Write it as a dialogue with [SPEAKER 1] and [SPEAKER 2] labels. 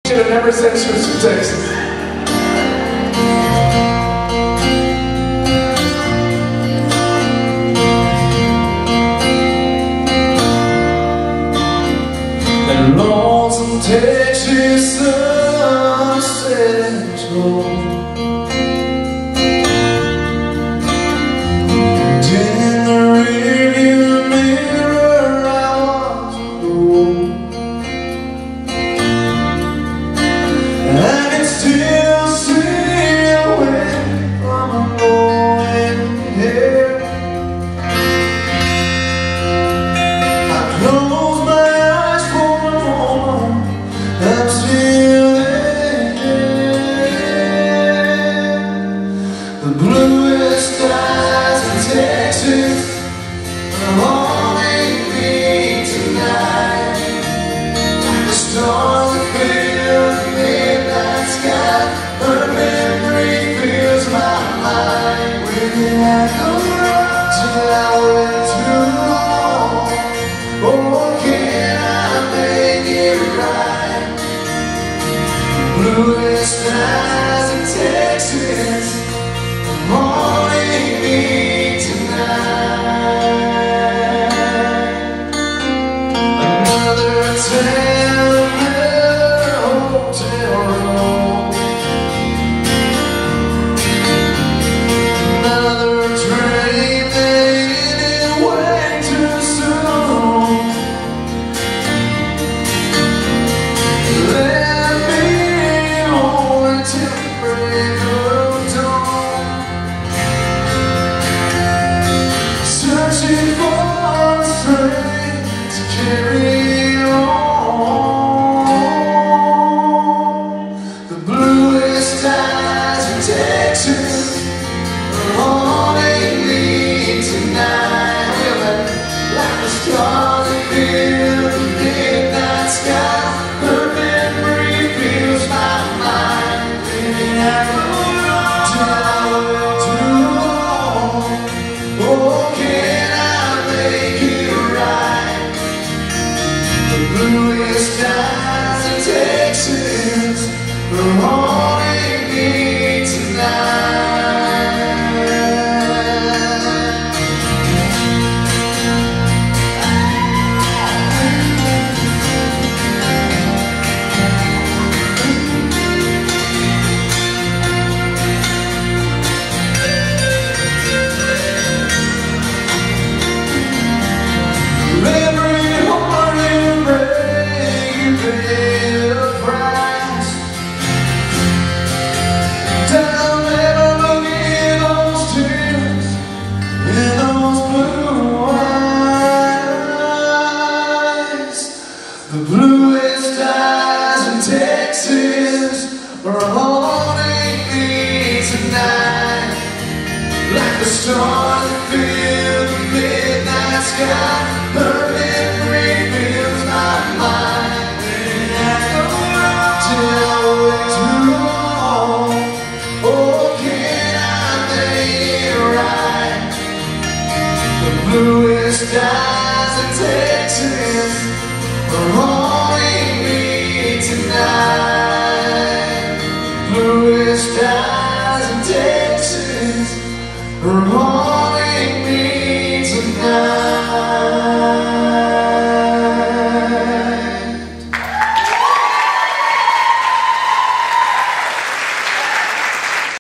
[SPEAKER 1] And ever since she was from Texas. That lonesome Texas sunset glow. The bluest skies in Texas are haunting me tonight. The stars that fill the midnight sky, her memory fills my mind. Where did I go wrong till I went too long? Oh, can I make it right? The bluest skies in Texas haunting me tonight. Another town, another hotel room, another train that ended way too soon. Let me home until the break of dawn. Searching for the strength to carry on. The bluest skies in Texas are haunting me tonight. Like the stars that fill the midnight sky, her memory fills my mind. Maybe I go wrong till I went too long. Oh, can I make it right? The bluest skies in Texas are haunting me tonight. Every heart you break, you pay the price. I'll never look in those tears, in those blue eyes. The bluest skies in Texas are haunting me tonight. Like the stars that fill the midnight sky, her memory fills my mind. And I go wrong till I wait too long. Oh, can I make it right? The bluest skies in Texas